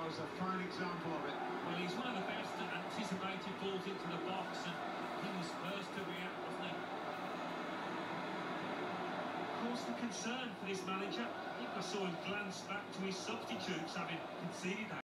was a fine example of it. Well, he's one of the best that anticipated balls into the box, and he was first to react, wasn't he? Of course, the concern for this manager, I think I saw him glance back to his substitutes having conceded that.